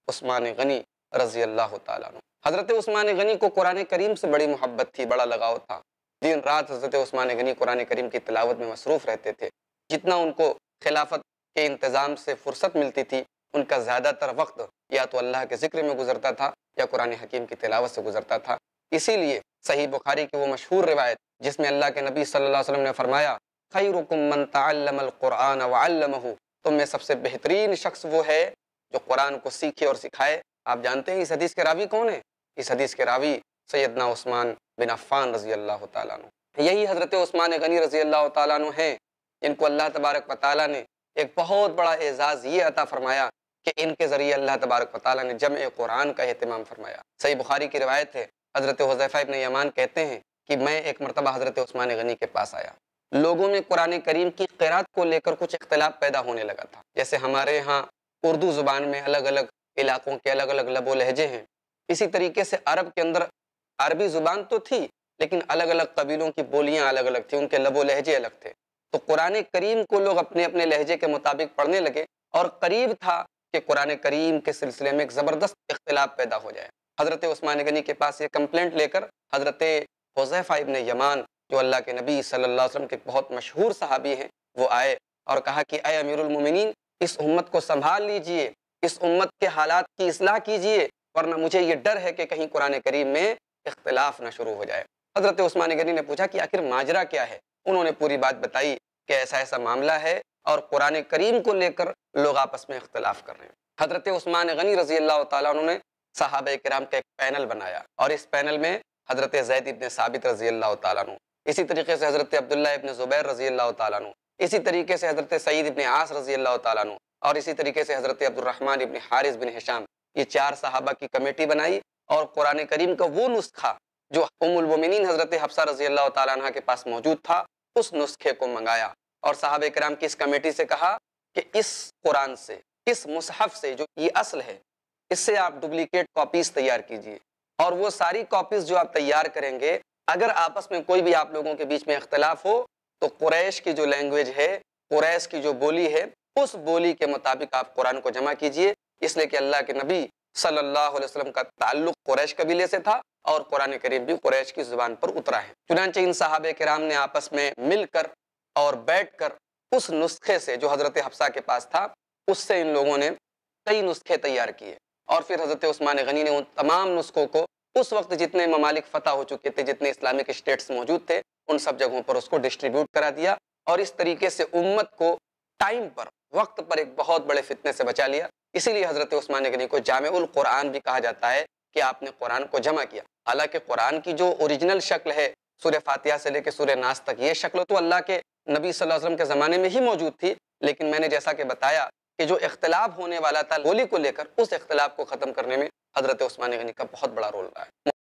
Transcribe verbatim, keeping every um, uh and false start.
عثمان غنی رضی اللہ تعالیٰ عنہ۔ حضرت عثمان غنی کو قرآن کریم سے بڑی محبت تھی، بڑا لگاؤ تھا۔ دن رات حضرت عثمان غنی قرآن کریم کی تلاوت میں مصروف رہتے تھے۔ جتنا ان کو خلافت کے انتظام سے فرصت ملتی تھی، ان کا زیادہ تر وقت یا تو اللہ کے ذکر میں گزرتا تھا یا قرآن حکیم کی تلاوت سے گزرتا تھا۔ اسی لیے صحیح بخاری کی وہ مشہور روایت جس میں اللہ کے نبی صلی اللہ علیہ وسلم نے فرمایا خیرکم من تعلم القرآن وعلمہ، تم میں سب سے بہترین شخص وہ ہے جو قرآن کو سیکھے اور سکھائے۔ آپ جانتے ہیں اس حدیث کے راوی کون ہیں؟ اس حدیث کے راوی سیدنا عثمان بن عفان رضی اللہ تعالیٰ عنہ۔ یہی حضرت عثمان غنی رضی اللہ تعالیٰ عنہ ہیں جن کو اللہ تبارک و تعالیٰ نے ایک بہت بڑا اعزاز یہ عطا فرمایا کہ ان کے ذریعے اللہ تبارک و تعالیٰ نے جمع قرآن کا اہتمام فرمایا۔ صحیح بخاری کی روایت ہے، حضرت حذیفہ ابن یمان کہتے ہیں کہ میں ایک مرتبہ حضرت عثمان غنی کے پاس آیا، لوگوں میں قرآن کریم کی قرات کو لے کر کچھ اختلاف پیدا ہونے لگا تھا۔ جیسے ہمارے ہاں اردو زبان میں الگ الگ علاقوں کے الگ الگ لب و لہجے ہیں، اسی طریقے سے عرب کے اندر عربی زبان تو تھی لیکن الگ الگ قبیلوں کی بولیاں الگ الگ تھیں، ان کے لب و لہجے الگ تھے۔ تو قرآن کریم کو لوگ اپنے اپنے لہجے کے مطابق پڑھنے لگے اور قریب تھا کہ قرآن کریم کے سلسلے میں ایک زبردست اختلاف پیدا ہو جائے۔ حضرت عثمان غنی کے پاس یہ کمپلینٹ لے کر حضرت حذیفہ ابن یمان جو اللہ کے نبی صلی اللہ علیہ وسلم کے بہت مشہور صحابی ہیں وہ آئے اور کہا کہ اے امیر المومنین، اس امت کو سنبھال لیجئے، اس امت کے حالات کی اصلاح کیجئے، ورنہ مجھے یہ ڈر ہے کہ کہیں قرآن کریم میں اختلاف نہ شروع ہو جائے۔ حضرت عثمان غنی نے پوچھا کہ آخر ماجرا کیا ہے؟ انہوں نے پوری بات بتائی کہ ایسا ایسا معاملہ ہے اور قرآن کریم کو لے کر لوگ آپس میں اختلاف کر رہے ہیں۔ حضرت عثمان غنی رضی اللہ تعالیٰ عنہ نے صحابہ کرام کا ایک پینل بنایا اور اس پینل میں حضرت زید ابن ثابت رضی اللہ تعالیٰ عنہ، اسی طریقے سے حضرت عبداللہ ابن زبیر رضی اللہ تعالیٰ عنہ، اسی طریقے سے حضرت سعید ابن عاص رضی اللہ تعالیٰ عنہ، اور اسی طریقے سے حضرت عبد الرحمن ابن حارث بن ہشام، یہ چار صحابہ کی کمیٹی بنائی اور قرآن کریم کا وہ نسخہ جو ام المومنین حضرت حفصہ رضی اللہ تعالیٰ عنہ کے پاس موجود تھا اس نسخے کو منگایا اور صحابہ کرام کی اس کمیٹی سے کہا کہ اس قرآن سے، اس مصحف سے جو یہ اصل ہے، اس سے آپ ڈپلیکیٹ کاپیز تیار کیجئے، اور وہ ساری کاپیز جو آپ تیار کریں گے اگر آپس میں کوئی بھی آپ لوگوں کے بیچ میں اختلاف ہو تو قریش کی جو لینگویج ہے، قریش کی جو بولی ہے، اس بولی کے مطابق آپ قرآن کو جمع کیجئے، اس لیے کہ اللہ کے نبی صلی اللہ علیہ وسلم کا تعلق قریش قبیلے سے تھا اور قرآن کریم بھی قریش کی زبان پر اترا ہے۔ چنانچہ ان صحابہ کرام نے آپس میں مل کر اور بیٹھ کر اس نسخے سے جو حضرت حفصہ کے پاس تھا اس سے ان لوگوں نے کئی نسخے تیار کیے اور پھر حضرت عثمان غنی نے ان تمام نسخوں کو اس وقت جتنے ممالک فتح ہو چکے تھے، جتنے اسلامک اسٹیٹس موجود تھے، ان سب جگہوں پر اس کو ڈسٹریبیوٹ کرا دیا اور اس طریقے سے امت کو ٹائم پر، وقت پر ایک بہت بڑے فتنے سے بچا لیا۔ اسی لیے حضرت عثمان غنی کو جامع القرآن بھی کہا جاتا ہے کہ آپ نے قرآن کو جمع کیا۔ حالانکہ قرآن کی جو اوریجنل شکل ہے سورہ فاتحہ سے لے کے سورہ ناس تک، یہ شکل تو اللہ کے نبی صلی اللہ علیہ وسلم کے زمانے میں ہی موجود تھی، لیکن میں نے جیسا کہ بتایا کہ جو اختلاف ہونے والا تھا بولی کو لے کر، اس اختلاف کو ختم کرنے میں حضرت عثمان غنی کا بہت بڑا رول رہا ہے۔